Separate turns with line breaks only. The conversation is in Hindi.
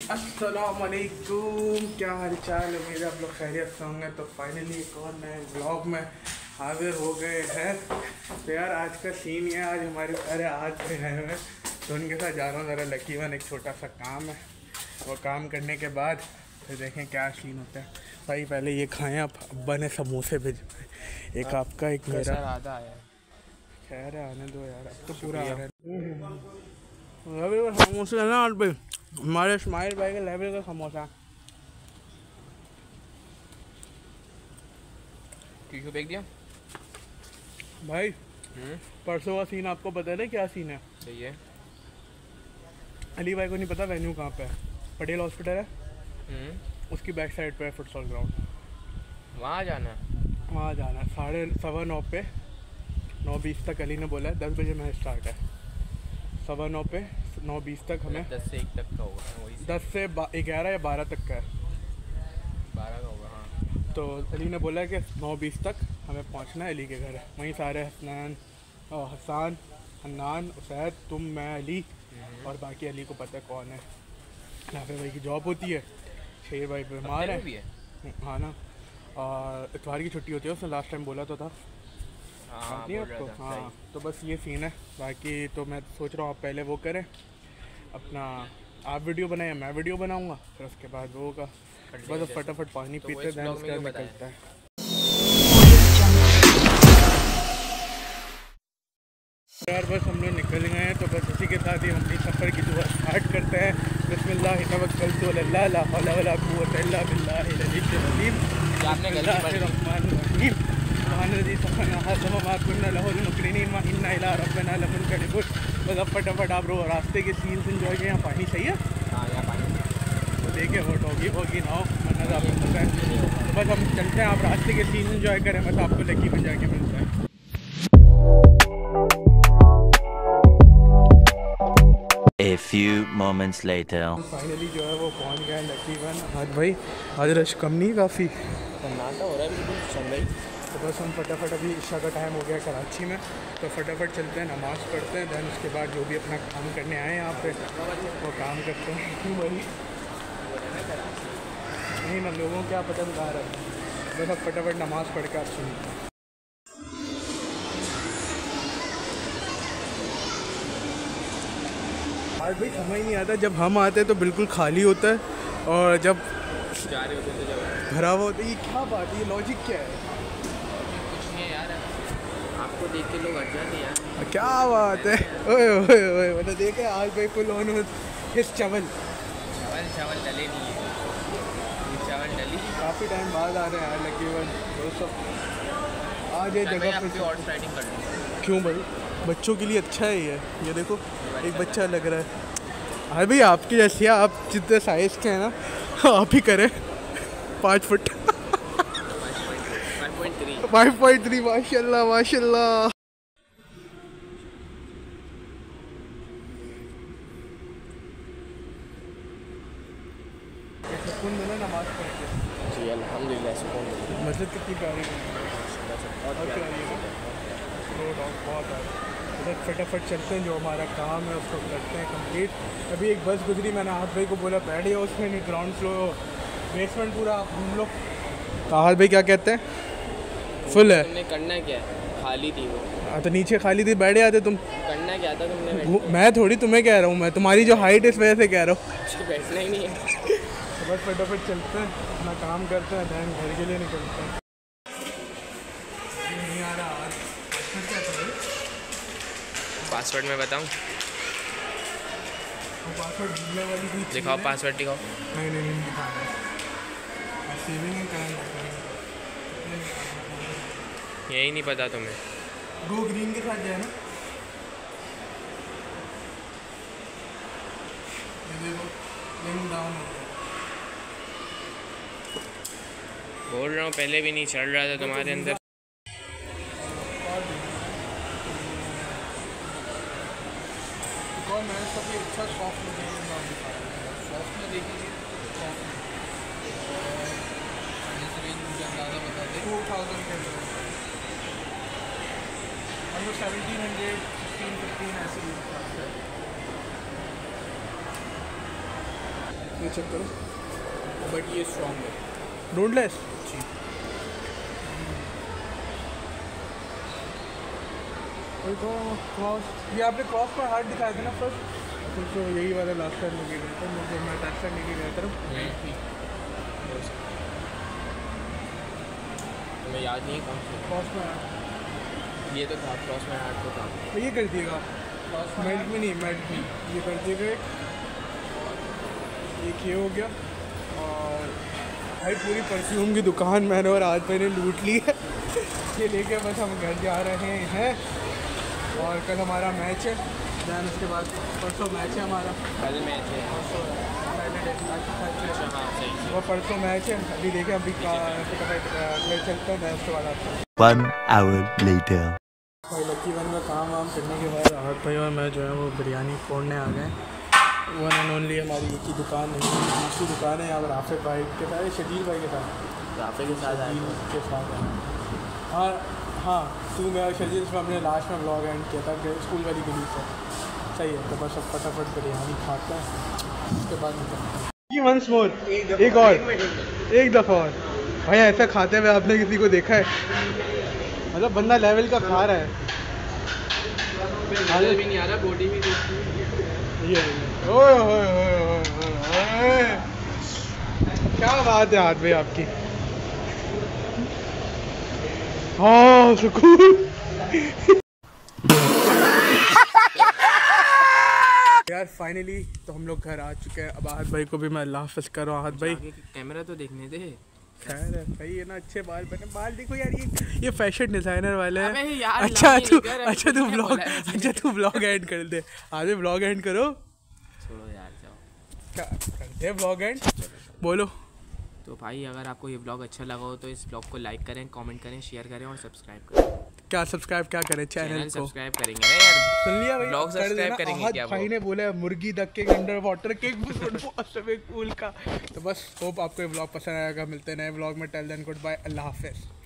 अस्सलामुअलैकुम, क्या हाल चाल है मेरे। आप लोग खैरियत से होंगे। तो फाइनली एक और नए ब्लॉग में हाजिर हो गए हैं। तो यार आज का सीन ये है, आज हमारे सारे आज से हैं मैं, तो उनके साथ जा रहा हूँ ज़रा लकी वन। एक छोटा सा काम है, वो काम करने के बाद फिर देखें क्या सीन होता है। भाई पहले ये खाएँ आप। अब्बा ने समोसे भेजे, एक आपका एक मेरा।
आधा आया
खैर है, आने दो यार, अब तो पूरा आ रहा है। समोसे है ना आज भाई, हमारे इस्माइल भाई के लेवल का समोसा।
टिश्यू फेंक दिया
भाई परसों का सीन आपको पता है ना क्या सीन है?
सही है।
अली भाई को नहीं पता वेन्यू कहाँ पे है। पटेल हॉस्पिटल है, उसकी बैक साइड पे है फुटसॉल ग्राउंड।
वहाँ जाना है।
वहाँ जाना है 9:30 पे। 9:20 तक अली ने बोला है, 10 बजे मैच स्टार्ट है। 9:15 पे 9:20 तक हमें
10 से 1 तक का होगा, वही
10 से 11 या 12 तक का है।
12 का होगा। हाँ
तो अली ने बोला है कि 9:20 तक हमें पहुंचना है अली के घर। वहीं सारे हसान, हन्नान, उसैद, तुम, मैं, अली और बाकी अली को पता है कौन है। नाफे भाई की जॉब होती है, शेर भाई बीमार है। हाँ ना, और इतवार की छुट्टी होती है, उसने लास्ट टाइम बोला तो था।
हाँ
नहीं आपको? हाँ, तो बस ये सीन है। बाकी तो मैं सोच रहा हूँ आप पहले वो करें अपना, आप वीडियो बनाए, मैं वीडियो बनाऊँगा, फिर उसके बाद वो होगा। बस फटाफट पानी पीते दैन उसके बाद निकलता है। यार बस हम लोग निकल गए हैं, तो बस इसी के साथ ही हम अपनी सफ़र की दुआ स्टार्ट करते हैं। बिस्मिल्लाह तवक्कलतु अला ला हौला वला कुव्वता इल्ला बिल्लाहिल अलीय्यिल अज़ीम। मतलब फटाफट आप रास्ते के सीन एंजॉय करें। यहाँ पानी सही है।
हाँ यहाँ पानी
तो देखे वो डॉगी वॉगी ना हो, वरना आपको पता है। तो बस हम चलते हैं, आप रास्ते के सीन एंजॉय करें, बस आपको लकी में जाके मिलता है।
A few moments later.
Finally जो है वो पहुंच गया लकी वन। आज भाई आज रश कम नहीं, काफ़ी
सन्नाटा हो रहा है बिल्कुल संगई।
तो बस हम फटाफट, अभी ईशा का टाइम हो गया कराची में, तो फटाफट चलते हैं, नमाज़ पढ़ते हैं, दैन उसके बाद जो भी अपना काम करने आए हैं यहाँ पे वो काम करते हैं। वही नहीं ना, लोगों को क्या पता बता रहा है। बस अब फटाफट नमाज़ पढ़ के आप सुनते हैं। आज भाई समझ नहीं आता, जब हम आते हैं तो बिल्कुल खाली होता है, और जब
जा रहे होते तो जब
भरा हुआ होता है। ये क्या बात है, ये लॉजिक क्या है?
कुछ नहीं है यार, आपको देख के लोग हट जाते हैं यार।
क्या बात है, ओए ओए ओए, मैंने देखे आज भाई फुल ऑन हिस चावल
चावल डले नहीं है, चावल डली।
काफ़ी टाइम बाद आ रहे हैं यार लकी वन दोस्तों। आज ये जगह पे
हॉर्स राइडिंग कर लो।
क्यों भाई, बच्चों के लिए अच्छा है ये देखो एक बच्चा लग रहा है। हाँ भाई आपकी जैसी है, आप जितने साइज़ के हैं ना आप ही करें। 5 फुट 5.3 माशाल्लाह माशाल्लाह। सुकून मिला नमाज पढ़ के
जी अल्हम्दुलिल्लाह, सुकून मिला।
मस्जिद कितनी प्यारी है, बहुत प्यारी है ना, रोड और बहुत है। बस फटाफट चलते हैं, जो हमारा काम है उसको करते हैं कंप्लीट। अभी एक बस गुजरी, मैंने हाथ भाई को बोला बैठ जाओ उसमें, नहीं ग्राउंड फ्लोर बेसमेंट पूरा आप घूम लो। हाथ भाई क्या कहते हैं, फुल है।
तुमने करना क्या है, खाली थी वो।
हाँ तो नीचे खाली थी, बैठ जाते तुम।
करना क्या था तुमने?
मैं थोड़ी तुम्हें कह रहा हूँ, मैं तुम्हारी जो हाइट इस वजह से कह रहा हूँ।
बैठना ही नहीं है।
तो बस फटाफट चलते हैं, अपना काम करते हैं, दैन घर के लिए निकलते हैं। नहीं आ रहा आज
पासवर्ड मैं बताऊं?
पासवर्ड भूलने वाली भी
दिखाओ, पासवर्ड दिखाओ।
नहीं नहीं नहीं दिखा रहा, सेविंग करना।
यही नहीं पता तुम्हें?
गो ग्रीन के साथ जाए ना, ये देखो लिंक डाउन हो गया।
बोल रहा हूँ पहले भी नहीं चल रहा था तुम्हारे अंदर।
और मैंने सभी अच्छा सॉफ्ट में देखिए, मुझे अंदाज़ा बता दें 2000 के अंदर, और वो 1700 16 15 ऐसे ही। ये चेक करो,
बट ये स्ट्रॉन्ग है।
डोंटलेस
जी।
क्रॉस, ये आपने क्रॉस पर हार्ट दिखाया था ना फर्स्ट, तो यही वाला लास्ट टाइम लेके गया था मुझे, मैं टैक्सा लेके गया था।
तुम्हें याद नहीं है कौन सा
क्रॉस में
ये तो था, क्रॉस में हार्ट तो था।
तो ये कर दिएगा, मेल्ट में नहीं, मेल्ट में ये कर दिएगा। एक ये हो गया, और भाई पूरी परफ्यूम की दुकान मैंने और आज मैंने लूट ली है। ये लेके बस हम घर जा रहे हैं, और कल हमारा मैच है, दैन उसके बाद परसों मैच है हमारा,
कल मैच है। हाँ सही।
वो परसों मैच है, अभी देखें अभी घर चलता है, उसके बाद आता है।
1 hour later.
भाई लकी वन का काम वाम करने के बाद आहत भाई और मैं जो है वो बिरयानी फोड़ने आ गए। वन एंड ओनली हमारी एक ही दुकान नहीं, दूसरी दुकान है यहाँ पर आफिफ भाई के साथ, शकील भाई के साथ,
राफे के साथ आए थे।
के साथ है। हाँ हाँ, तू मेरा शकील से हमने लास्ट में ब्लॉग एंड किया था स्कूल वाली गली से। सही है, तो बस अब फटाफट बिरयानी खाते हैं, उसके बाद निकलते हैं। वंस मोर, एक और, एक दफ़ा और। भाई ऐसा खाते हुए आपने किसी को देखा है? मतलब बंदा लेवल का खा रहा है,
नजर भी नहीं आ रहा, बॉडी भी
ये ओए होए होए होए होए। क्या बात है हाथ भाई आपकी, हाँ सुकून। यार फाइनली तो हम लोग घर आ चुके हैं। अब आहत भाई को भी मैं अल्लाह हाफ़िज़ कर रहा हूँ। आहत भाई
कैमरा तो देखने दे।
खैर है भाई, ये ना अच्छे बाल बने, बाल देखो यार, ये फैशन डिज़ाइनर वाले हैं।
यार
अच्छा तू
ब्लॉग
तू ब्लॉग एंड कर दे, आगे ब्लॉग एंड करो।
छोड़ो यार, जाओ
क्या करते हैं ब्लॉग एंड, बोलो।
तो भाई अगर आपको ये ब्लॉग अच्छा लगा हो तो इस ब्लॉग को लाइक करें, कमेंट करें, शेयर करें और सब्सक्राइब करें।
क्या सब्सक्राइब क्या करें, चैनल को
सब्सक्राइब करेंगे ना यार।
सुन लिया भाई,
ब्लॉग सब्सक्राइब करेंगे क्या?
भाई ने बोला मुर्गी the cake under water cake swimming pool का। तो बस होप आपको ये ब्लॉग पसंद आएगा, मिलते हैं नए ब्लॉग में। टेल देन गुड बाय, अल्लाह हाफिज़।